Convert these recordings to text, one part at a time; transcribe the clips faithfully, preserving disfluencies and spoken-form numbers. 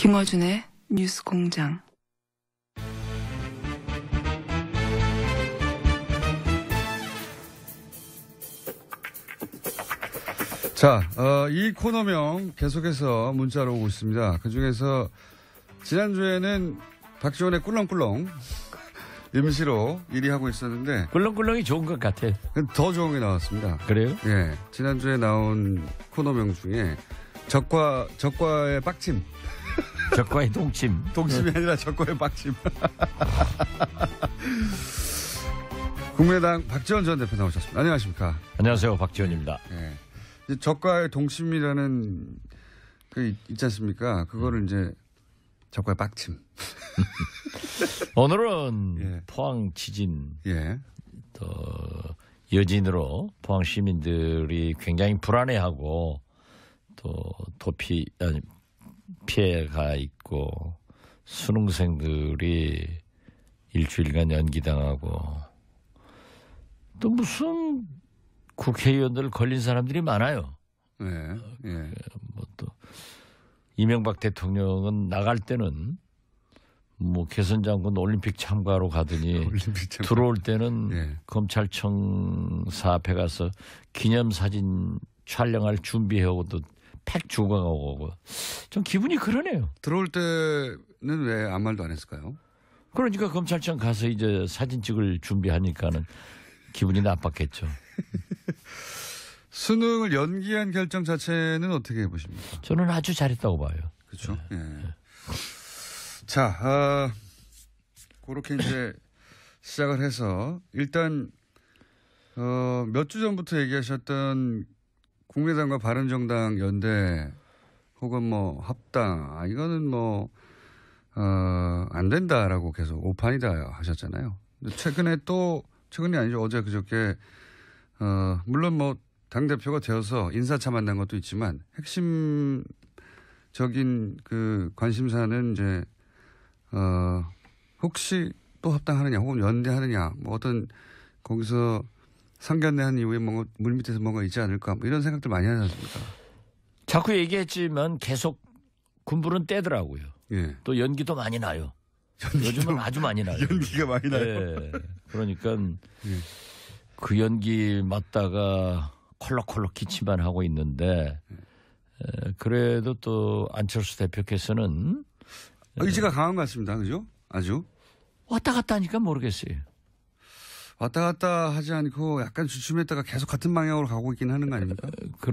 김어준의 뉴스 공장. 자, 어, 이 코너명 계속해서 문자로 오고 있습니다. 그중에서 지난주에는 박지원의 꿀렁꿀렁 임시로 일 위 하고 있었는데 꿀렁꿀렁이 좋은 것 같아. 더 좋은 게 나왔습니다. 그래요? 예, 지난주에 나온 코너명 중에 적과 적과의 빡침. 적과의 동침. 동침이 아니라 적과의 빡침. 국민의당 박지원 전 대표 나오셨습니다. 안녕하십니까? 안녕하세요, 박지원입니다. 예. 적과의 동침이라는 그 있지 않습니까? 그거를 이제 적과의 빡침. 오늘은 예. 포항 지진, 예. 또 여진으로 포항 시민들이 굉장히 불안해하고 또 도피 아니 피해가 있고 수능생들이 일주일간 연기당하고 또 무슨 국회의원들 걸린 사람들이 많아요. 네. 예. 뭐 또 이명박 대통령은 나갈 때는 뭐 개선 장군 올림픽 참가로 가더니 올림픽 참가. 들어올 때는 예. 검찰청사 앞에 가서 기념사진 촬영할 준비해오고도 팩 주고 가고 좀 기분이 그러네요. 들어올 때는 왜 아무 말도 안 했을까요? 그러니까 검찰청 가서 이제 사진 찍을 준비하니까는 기분이 나빴겠죠. 수능을 연기한 결정 자체는 어떻게 보십니까? 저는 아주 잘했다고 봐요. 그렇죠. 네. 예. 자, 어, 그렇게 이제 시작을 해서 일단 어, 몇 주 전부터 얘기하셨던 국민의당과 바른정당 연대 혹은 뭐 합당, 아, 이거는 뭐 어, 안 된다라고 계속 오판이다 하셨잖아요. 최근에 또 최근이 아니죠. 어제 그저께 어, 물론 뭐 당대표가 되어서 인사차 만난 것도 있지만 핵심적인 그 관심사는 이제 어, 혹시 또 합당하느냐 혹은 연대하느냐 뭐 어떤 거기서 상견례한 이후에 뭔가 물밑에서 뭔가 있지 않을까 뭐 이런 생각들 많이 하지 않습니까? 자꾸 얘기했지만 계속 군불은 떼더라고요. 예. 또 연기도 많이 나요. 요즘은 아주 많이 나요. 연기가 많이 나요. 예. 그러니까 예. 그 연기 맞다가 콜록콜록 기침만 하고 있는데 에, 그래도 또 안철수 대표께서는 의지가 강한 것 같습니다. 그죠? 아주. 왔다 갔다 하니까 모르겠어요. 왔다 갔다 하지 않고 약간 주춤했다가 계속 같은 방향으로 가고 있긴 하는 거 아닙니까?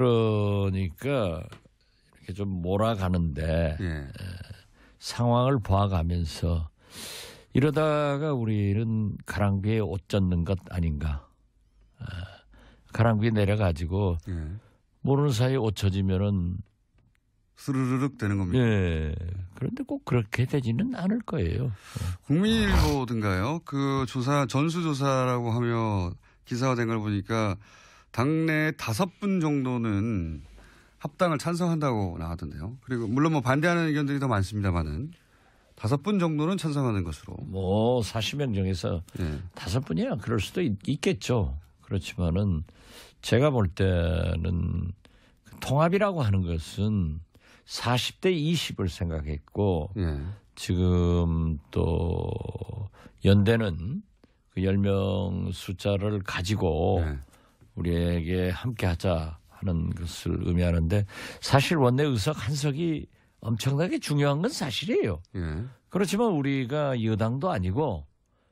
그러니까 이렇게 좀 몰아가는데 예. 에, 상황을 봐가면서 이러다가 우리는 가랑비에 옷 젖는 것 아닌가. 아, 가랑비 내려가지고 예. 모르는 사이에 옷 젖으면은 스르르륵 되는 겁니다. 예. 그런데 꼭 그렇게 되지는 않을 거예요. 국민일보든가요. 그 조사 전수조사라고 하며 기사화된 걸 보니까 당내 다섯 분 정도는 합당을 찬성한다고 나왔던데요. 그리고 물론 뭐 반대하는 의견들이 더 많습니다만은 다섯 분 정도는 찬성하는 것으로. 뭐 사십 명 중에서 예. 다섯 분이야 그럴 수도 있, 있겠죠. 그렇지만은 제가 볼 때는 통합이라고 하는 것은 사십 대 이십을 생각했고 예. 지금 또 연대는 그 열 명 숫자를 가지고 예. 우리에게 함께 하자 하는 것을 의미하는데 사실 원내 의석 한 석이 엄청나게 중요한 건 사실이에요. 예. 그렇지만 우리가 여당도 아니고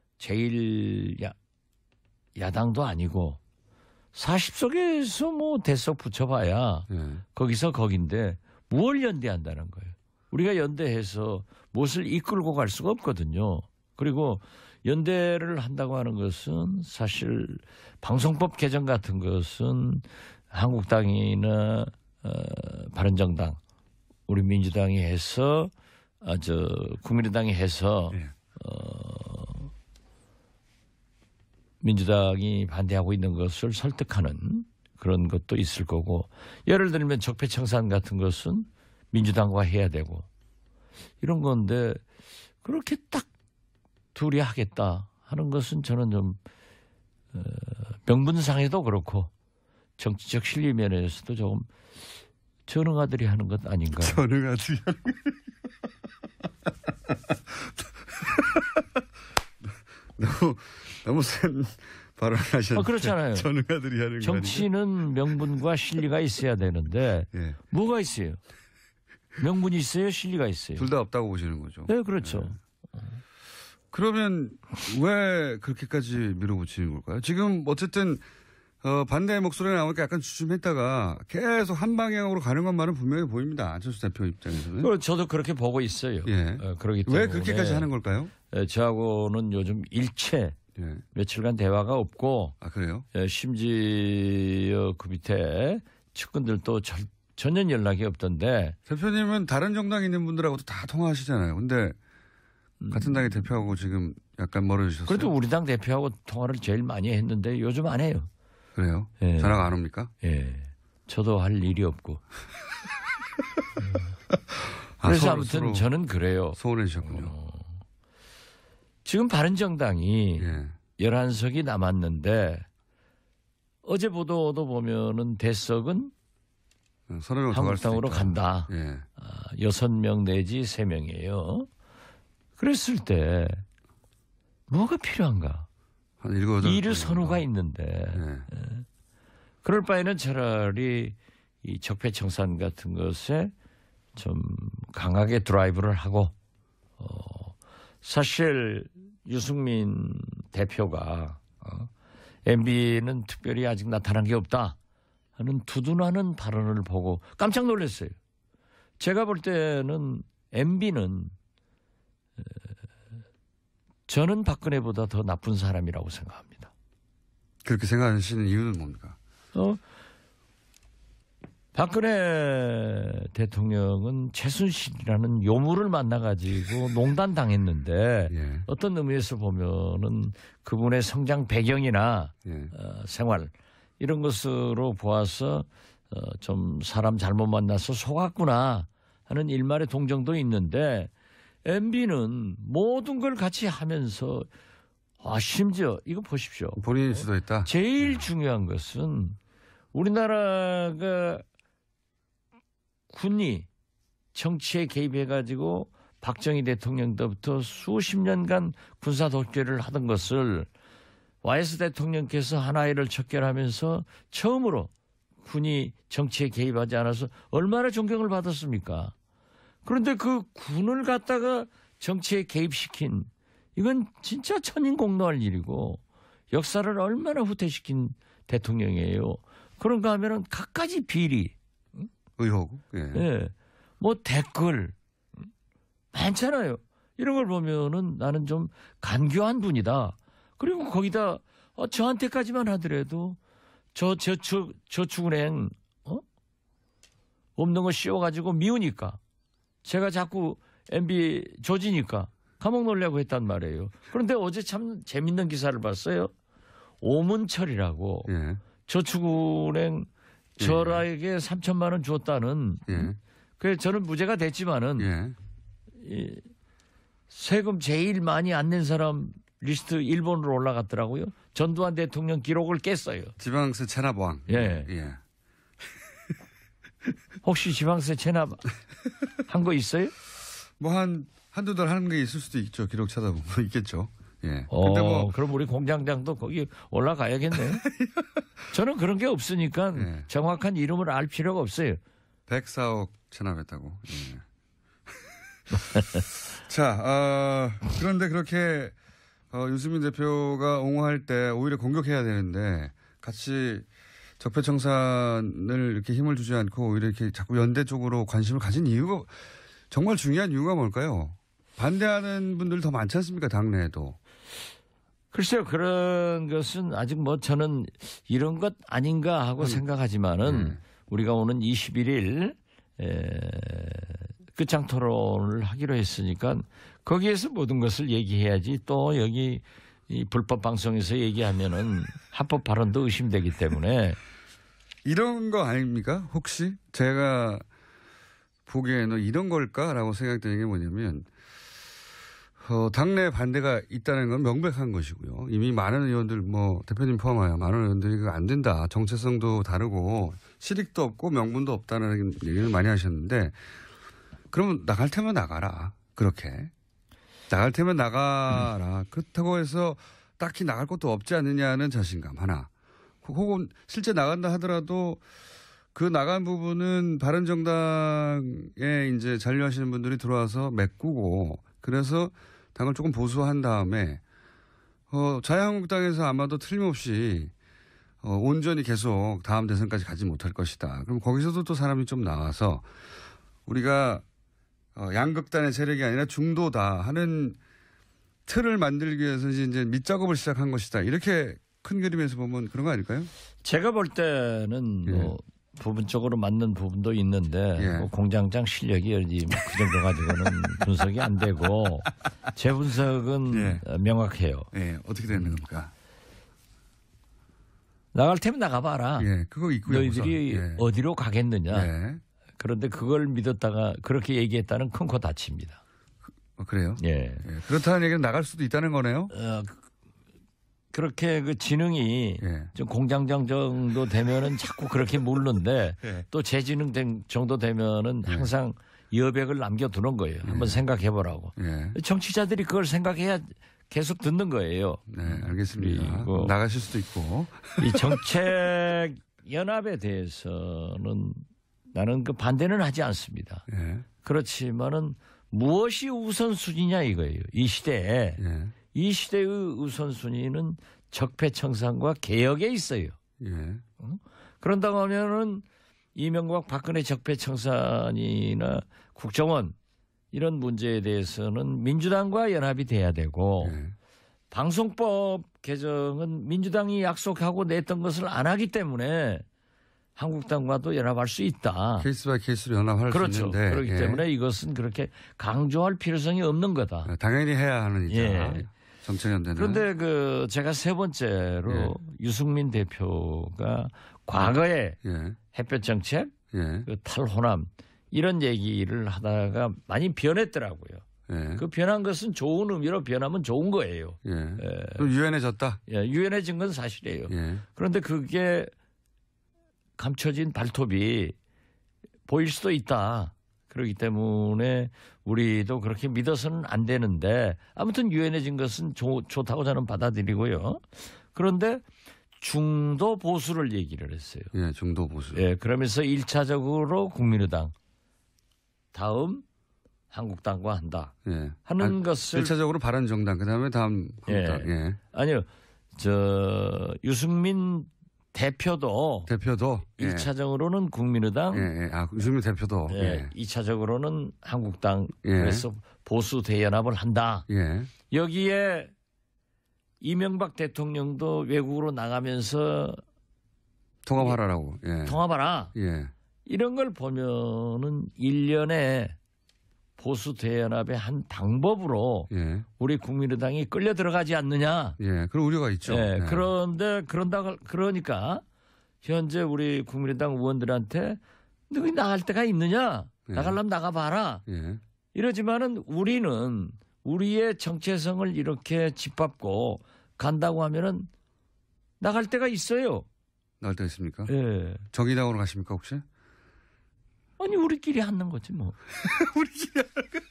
제일 야, 야당도 아니고 사십 석에서 뭐 대석 붙여봐야 예. 거기서 거긴데 뭘 연대한다는 거예요. 우리가 연대해서 무엇을 이끌고 갈 수가 없거든요. 그리고 연대를 한다고 하는 것은 사실 방송법 개정 같은 것은 한국당이나 어, 바른정당, 우리 민주당이 해서 아, 저 국민의당이 해서 예. 어, 민주당이 반대하고 있는 것을 설득하는 그런 것도 있을 거고 예를 들면 적폐청산 같은 것은 민주당과 해야 되고 이런 건데 그렇게 딱 둘이 하겠다 하는 것은 저는 좀 어, 명분상에도 그렇고 정치적 실리 면에서도 조금 전응아들이 하는 것 아닌가. 전응아들이 하는 너무 너무 센 발언하셨는데. 아, 그렇잖아요. 전문가들이 하는 거 정치는 명분과 실리가 있어야 되는데 예. 뭐가 있어요? 명분이 있어요? 실리가 있어요? 둘 다 없다고 보시는 거죠. 네, 그렇죠. 네. 그러면 왜 그렇게까지 밀어붙이는 걸까요? 지금 어쨌든 어, 반대의 목소리가 나오니까 약간 주춤했다가 계속 한 방향으로 가는 것만은 분명히 보입니다. 안철수 대표 입장에서는. 그럼 저도 그렇게 보고 있어요. 예. 어, 그렇기 때문에 왜 그렇게까지 하는 걸까요? 에, 저하고는 요즘 일체 예. 며칠간 대화가 없고 아 그래요? 에, 심지어 그 밑에 측근들도 절, 전혀 연락이 없던데. 대표님은 다른 정당에 있는 분들하고도 다 통화하시잖아요. 근데 음. 같은 당의 대표하고 지금 약간 멀어지셨어요. 그래도 우리 당 대표하고 통화를 제일 많이 했는데 요즘 안 해요. 그래요? 예. 전화가 안 옵니까? 예. 저도 할 일이 없고. 아, 그래서 서로, 아무튼 서로 저는 그래요. 소원해주셨군요. 어, 지금 바른정당이 예. 열한 석이 남았는데 어제 보도도 보면은 대석은 서너 명 더 갈 수도 한국당으로 있다. 간다. 예. 아, 여섯 명 내지 세 명이에요. 그랬을 때 뭐가 필요한가? 한 일곱 여덟 이를 명 선호가 정도. 있는데 예. 그럴 바에는 차라리 이 적폐청산 같은 것에 좀 강하게 드라이브를 하고 어, 사실 유승민 대표가 어, 엠비는 특별히 아직 나타난 게 없다 하는 두둔하는 발언을 보고 깜짝 놀랐어요. 제가 볼 때는 엠비는 저는 박근혜보다 더 나쁜 사람이라고 생각합니다. 그렇게 생각하시는 이유는 뭡니까? 어, 박근혜 대통령은 최순실이라는 요물을 만나가지고 농단 당했는데 예. 어떤 의미에서 보면은 그분의 성장 배경이나 예. 어, 생활 이런 것으로 보아서 어, 좀 사람 잘못 만나서 속았구나 하는 일말의 동정도 있는데 엠비는 모든 걸 같이 하면서 아 심지어 이거 보십시오. 본인이 주도했다. 제일 중요한 것은 우리나라가 군이 정치에 개입해가지고 박정희 대통령 때부터 수십 년간 군사 독재를 하던 것을 와이에스 대통령께서 하나이를 척결하면서 처음으로 군이 정치에 개입하지 않아서 얼마나 존경을 받았습니까? 그런데 그 군을 갖다가 정치에 개입시킨 이건 진짜 천인공노할 일이고 역사를 얼마나 후퇴시킨 대통령이에요. 그런가 하면은 갖가지 비리, 의혹. 예. 예, 뭐 댓글 많잖아요. 이런 걸 보면은 나는 좀 간교한 분이다. 그리고 거기다 어, 저한테까지만 하더라도 저 저축 저축은행 어? 없는 거 씌워가지고 미우니까 제가 자꾸 엠비 조지니까 감옥 놀려고 했단 말이에요. 그런데 어제 참 재밌는 기사를 봤어요. 오문철이라고 예. 저축은행 저라에게 삼천만 원 줬다는. 예. 그래서 저는 무죄가 됐지만은 예. 이 세금 제일 많이 안 낸 사람 리스트 일본으로 올라갔더라고요. 전두환 대통령 기록을 깼어요. 지방세 체납왕. 예. 예. 혹시 지방세 체납 한 거 있어요? 뭐 한 한두 달 하는 게 있을 수도 있죠. 기록 찾아보면 있겠죠. 예. 어, 근데 뭐 그럼 우리 공장장도 거기 올라가야겠네. 저는 그런 게 없으니까 예. 정확한 이름을 알 필요가 없어요. 백사억 체납했다고. 예. 자, 어, 그런데 그렇게 어, 유승민 대표가 옹호할 때 오히려 공격해야 되는데 같이 적폐청산을 이렇게 힘을 주지 않고 오히려 이렇게 자꾸 연대 쪽으로 관심을 가진 이유가 정말 중요한 이유가 뭘까요? 반대하는 분들 더 많지 않습니까? 당내에도. 글쎄요, 그런 것은 아직 뭐 저는 이런 것 아닌가 하고 음. 생각하지만은 네. 우리가 오는 이십일 일 에, 끝장 토론을 하기로 했으니까 거기에서 모든 것을 얘기해야지 또 여기 이 불법 방송에서 얘기하면은 합법 발언도 의심되기 때문에 이런 거 아닙니까? 혹시 제가 보기에는 이런 걸까라고 생각되는 게 뭐냐면 어, 당내 반대가 있다는 건 명백한 것이고요. 이미 많은 의원들 뭐 대표님 포함하여 많은 의원들이 그거 안 된다. 정체성도 다르고 실익도 없고 명분도 없다는 얘기를 많이 하셨는데 그러면 나갈 테면 나가라. 그렇게. 나갈 테면 나가라. 음. 그렇다고 해서 딱히 나갈 것도 없지 않느냐는 자신감 하나. 혹은 실제 나간다 하더라도 그 나간 부분은 바른정당에 이제 잔류하시는 분들이 들어와서 메꾸고 그래서 당을 조금 보수한 다음에 어, 자유한국당에서 아마도 틀림없이 어, 온전히 계속 다음 대선까지 가지 못할 것이다. 그럼 거기서도 또 사람이 좀 나와서 우리가 어, 양극단의 세력이 아니라 중도다 하는 틀을 만들기 위해서 이제 밑작업을 시작한 것이다. 이렇게 큰 그림에서 보면 그런 거 아닐까요? 제가 볼 때는 예. 뭐 부분적으로 맞는 부분도 있는데 예. 뭐 공장장 실력이 그 정도 가지고는 분석이 안 되고 제 분석은 예. 명확해요. 예. 어떻게 되는 겁니까? 나갈 테면 나가봐라. 예. 그거 있고요. 너희들이 예. 어디로 가겠느냐. 예. 그런데 그걸 믿었다가 그렇게 얘기했다는 큰 코 다칩니다. 어, 그래요? 예. 예. 그렇다는 얘기는 나갈 수도 있다는 거네요? 어, 그렇게 그 지능이 예. 좀 공장장 정도 되면은 자꾸 그렇게 물는데 예. 또 제 지능 정도 되면은 항상 여백을 남겨두는 거예요. 한번 생각해 보라고. 예. 정치자들이 그걸 생각해야 계속 듣는 거예요. 네, 알겠습니다. 그리고 나가실 수도 있고. 이 정책 연합에 대해서는 나는 그 반대는 하지 않습니다. 예. 그렇지만은 무엇이 우선순위냐 이거예요. 이 시대에. 예. 이 시대의 우선순위는 적폐청산과 개혁에 있어요. 예. 그런다고 하면은 이명박 박근혜 적폐청산이나 국정원 이런 문제에 대해서는 민주당과 연합이 돼야 되고 예. 방송법 개정은 민주당이 약속하고 냈던 것을 안 하기 때문에 한국당과도 연합할 수 있다. 케이스 바이 케이스로 연합할 그렇죠. 수 있는데. 그렇기 예. 때문에 이것은 그렇게 강조할 필요성이 없는 거다. 당연히 해야 하는 일이죠. 예. 정책연대는. 그런데 그 제가 세 번째로 예. 유승민 대표가 과거에 예. 햇볕 정책, 예. 그 탈호남 이런 얘기를 하다가 많이 변했더라고요. 예. 그 변한 것은 좋은 의미로 변하면 좋은 거예요. 예. 예. 좀 유연해졌다. 예, 유연해진 건 사실이에요. 예. 그런데 그게 감춰진 발톱이 보일 수도 있다. 그렇기 때문에 우리도 그렇게 믿어서는 안 되는데 아무튼 유연해진 것은 좋, 좋다고 저는 받아들이고요. 그런데 중도 보수를 얘기를 했어요. 예, 중도 보수. 예, 그러면서 일 차적으로 국민의당, 다음 한국당과 한다. 예. 하는 아, 것을 일 차적으로 바른정당, 그다음에 다음 한국당. 예. 예. 아니요. 저 유승민 대표도 대표도 예. 일 차적으로는 국민의당, 예, 예. 아, 유승민 대표도 예, 예. 이 차적으로는 한국당. 예. 그래서 보수 대연합을 한다. 예. 여기에 이명박 대통령도 외국으로 나가면서 통합하라라고. 예. 통합하라. 예. 이런 걸 보면은 일련의 보수 대연합의 한 방법으로 예. 우리 국민의당이 끌려 들어가지 않느냐. 예. 그런 우려가 있죠. 예, 예. 그런데 그런다 그러니까 현재 우리 국민의당 의원들한테 너희 나갈 데가 있느냐? 예. 나가려면 나가봐라. 예. 이러지만은 우리는 우리의 정체성을 이렇게 짓밟고 간다고 하면은 나갈 데가 있어요. 나갈 데 있습니까? 예. 정의당으로 가십니까 혹시? 아니 우리끼리 하는 거지 뭐. 우리끼리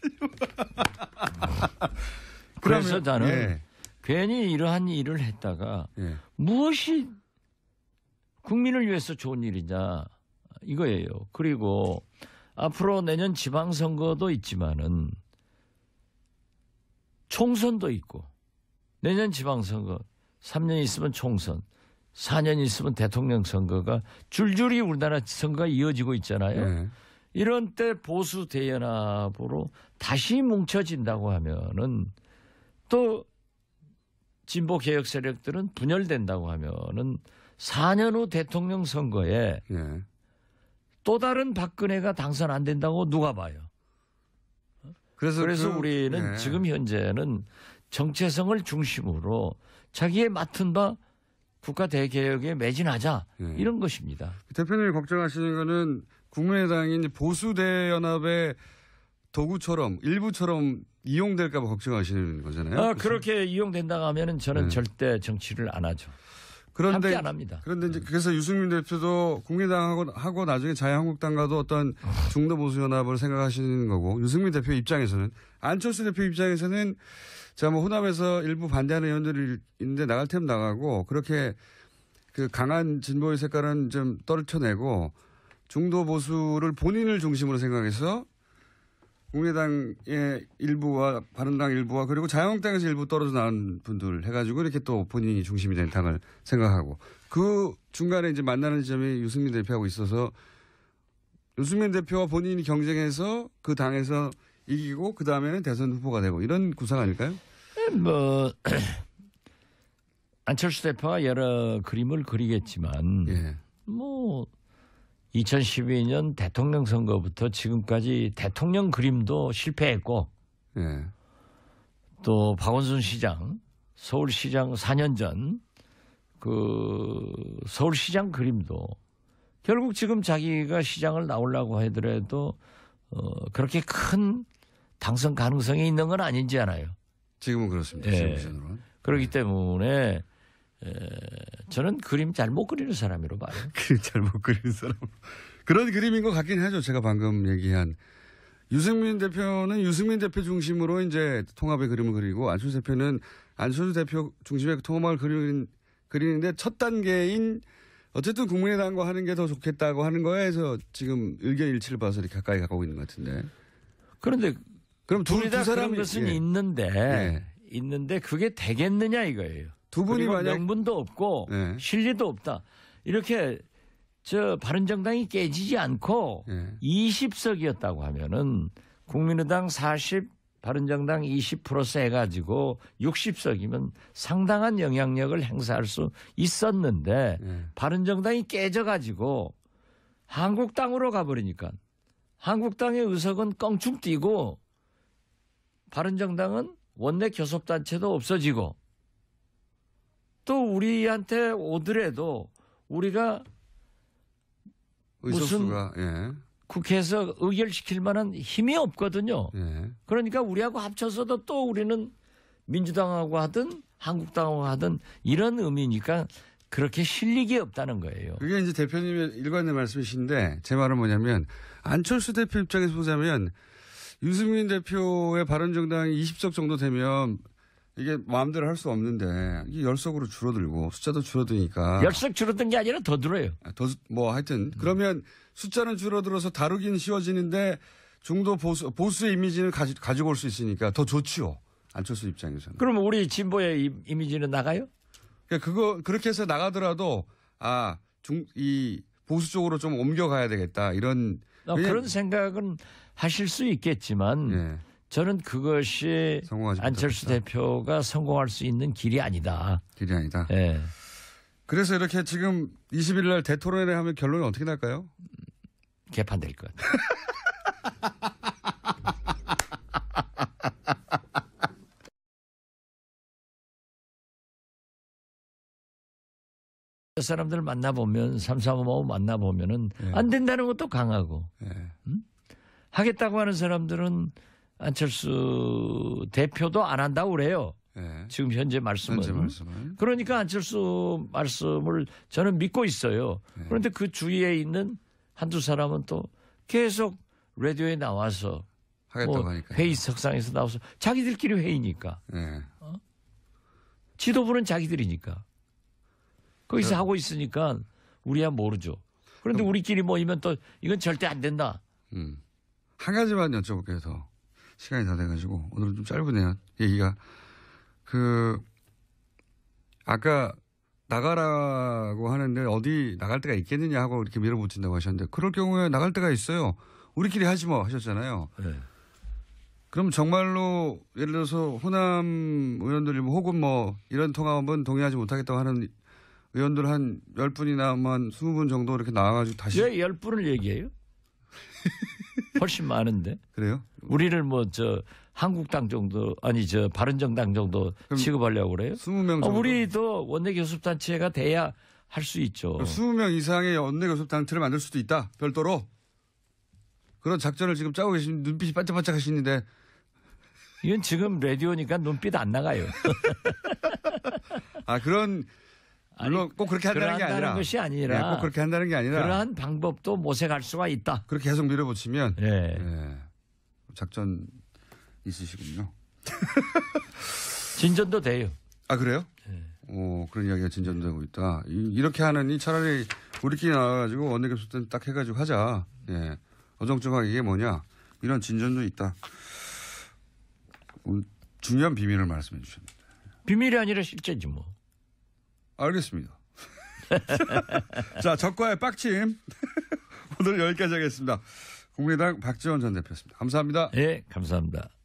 그래서 나는 예. 괜히 이러한 일을 했다가 예. 무엇이 국민을 위해서 좋은 일이냐 이거예요. 그리고 앞으로 내년 지방선거도 있지만은 총선도 있고 내년 지방선거 삼 년 있으면 총선, 사 년 있으면 대통령 선거가 줄줄이 우리나라 선거가 이어지고 있잖아요. 예. 이런 때 보수 대연합으로 다시 뭉쳐진다고 하면은 또 진보 개혁 세력들은 분열된다고 하면은 사 년 후 대통령 선거에 예. 또 다른 박근혜가 당선 안 된다고 누가 봐요. 그래서, 그래서 그, 우리는 예. 지금 현재는 정체성을 중심으로 자기의 맡은 바 국가 대개혁에 매진하자 예. 이런 것입니다. 대표님이 걱정하시는 거는 국민의당이 이제 보수 대연합의 도구처럼 일부처럼 이용될까 봐 걱정하시는 거잖아요. 아, 그렇죠? 그렇게 이용된다고 하면은 저는 네. 절대 정치를 안 하죠. 그런데 함께 안 합니다. 그런데 이제 그래서 유승민 대표도 국민당하고 하고 나중에 자유한국당과도 어떤 중도 보수 연합을 생각하시는 거고 유승민 대표 입장에서는 안철수 대표 입장에서는 자 뭐 호남에서 일부 반대하는 의원들이 있는데 나갈 테면 나가고 그렇게 그 강한 진보의 색깔은 좀 떨쳐내고 중도 보수를 본인을 중심으로 생각해서 국민의당의 일부와 바른당 일부와 그리고 자유한국당에서 일부 떨어져 나온 분들 해가지고 이렇게 또 본인이 중심이 된 당을 생각하고 그 중간에 이제 만나는 지점이 유승민 대표하고 있어서 유승민 대표와 본인이 경쟁해서 그 당에서 이기고 그 다음에는 대선 후보가 되고 이런 구상 아닐까요? 뭐 안철수 대표가 여러 그림을 그리겠지만 예. 뭐 이천십이 년 대통령 선거부터 지금까지 대통령 그림도 실패했고 예. 또 박원순 시장 서울시장 사 년 전 그 서울시장 그림도 결국 지금 자기가 시장을 나오려고 하더라도 어 그렇게 큰 당선 가능성이 있는 건 아닌지 않아요. 지금은 그렇습니다. 예. 지금 기준으로는. 그렇기 때문에 에, 저는 그림 잘 못 그리는 사람으로 봐요. 그림 잘못 그리는 사람. 그런 그림인 것 같긴 하죠. 제가 방금 얘기한. 유승민 대표는 유승민 대표 중심으로 이제 통합의 그림을 그리고 안철수 대표는 안철수 대표 중심의 통합을 그리는, 그리는데 첫 단계인 어쨌든 국민의당과 하는 게 더 좋겠다고 하는 거에서 지금 의견 일치를 봐서 이렇게 가까이 가고 있는 것 같은데. 그런데 그럼 두, 둘이 다 두 사람이 그런 것은 예. 있는데 예. 있는데 그게 되겠느냐 이거예요. 두 분이 그리고 만약 명분도 없고 예. 실리도 없다. 이렇게 저 바른정당이 깨지지 않고 예. 이십 석이었다고 하면은 국민의당 사십, 바른정당 이십 플러스 해가지고 육십 석이면 상당한 영향력을 행사할 수 있었는데 예. 바른정당이 깨져가지고 한국당으로 가버리니까 한국당의 의석은 껑충 뛰고 바른정당은 원내 교섭단체도 없어지고 또 우리한테 오더라도 우리가 의석수가 예. 국회에서 의결시킬 만한 힘이 없거든요. 예. 그러니까 우리하고 합쳐서도 또 우리는 민주당하고 하든 한국당하고 하든 이런 의미니까 그렇게 실력이 없다는 거예요. 그게 이제 대표님의 일관된 말씀이신데 제 말은 뭐냐면 안철수 대표 입장에서 보자면 유승민 대표의 바른정당이 이십 석 정도 되면 이게 마음대로 할 수 없는데 이게 십 석으로 줄어들고 숫자도 줄어드니까 십 석 줄어든 게 아니라 더 들어요. 더 뭐 하여튼 그러면 숫자는 줄어들어서 다루기는 쉬워지는데 중도 보수 보수의 이미지는 가지, 가지고 올 수 있으니까 더 좋지요. 안철수 입장에서는. 그러면 우리 진보의 이, 이미지는 나가요? 그러니까 그거 그렇게 해서 나가더라도 아 중 이 보수 쪽으로 좀 옮겨가야 되겠다 이런 어, 그런 생각은 하실 수 있겠지만 예. 저는 그것이 안철수 못하겠다. 대표가 성공할 수 있는 길이 아니다. 길이 아니다. 예. 그래서 이렇게 지금 이십 일 날 대토론회 하면 결론이 어떻게 날까요? 개판될 것 같아요. 사람들 만나보면 삼삼오오 만나보면은 예. 안 된다는 것도 강하고 예. 음? 하겠다고 하는 사람들은 안철수 대표도 안 한다고 그래요. 예. 지금 현재 말씀은. 현재 말씀은. 그러니까 안철수 말씀을 저는 믿고 있어요. 예. 그런데 그 주위에 있는 한두 사람은 또 계속 라디오에 나와서 하겠다고 뭐 하니까. 회의석상에서 나와서 자기들끼리 회의니까. 예. 지도부는 자기들이니까. 거기서 그, 하고 있으니까 우리야 모르죠. 그런데 그럼, 우리끼리 모이면 또 이건 절대 안 된다. 음. 한 가지만 여쭤볼게요. 더 시간이 다 돼가지고 오늘은 좀 짧으네요. 얘기가 그 아까 나가라고 하는데 어디 나갈 데가 있겠느냐 하고 이렇게 밀어붙인다고 하셨는데 그럴 경우에 나갈 데가 있어요. 우리끼리 하지 뭐 하셨잖아요. 네. 그럼 정말로 예를 들어서 호남 의원들 혹은 뭐 이런 통합은 동의하지 못하겠다고 하는 의원들 한 열 분이나 한 스무 분 정도 이렇게 나와가지고 다시. 왜 열 분을 얘기해요? 훨씬 많은데. 그래요? 우리를 뭐 저 한국당 정도 아니 저 바른정당 정도 취급하려고 그래요? 스무 명 정도. 어, 우리도 원내교섭단체가 돼야 할 수 있죠. 스무 명 이상의 원내교섭단체를 만들 수도 있다. 별도로. 그런 작전을 지금 짜고 계신 눈빛이 반짝반짝 하시는데. 이건 지금 라디오니까 눈빛 안 나가요. 아 그런 물론 꼭 그렇게 한다는 게 아니라. 것이 아니라. 네, 꼭 그렇게 한다는 게 아니라. 그러한 방법도 모색할 수가 있다. 그렇게 계속 밀어붙이면. 네. 네. 작전 있으시군요. 진전도 돼요. 아, 그래요? 네. 오, 그런 이야기가 진전되고 있다. 이, 이렇게 하느니 차라리 우리끼리 나와가지고 원내교섭 딱 해가지고 하자. 예. 어정쩡하게 이게 뭐냐. 이런 진전도 있다. 음, 중요한 비밀을 말씀해 주셨습니다. 비밀이 아니라 실제지 뭐. 알겠습니다. 자, 적과의 빡침. 오늘 여기까지 하겠습니다. 국민의당 박지원 전 대표였습니다. 감사합니다. 네, 감사합니다.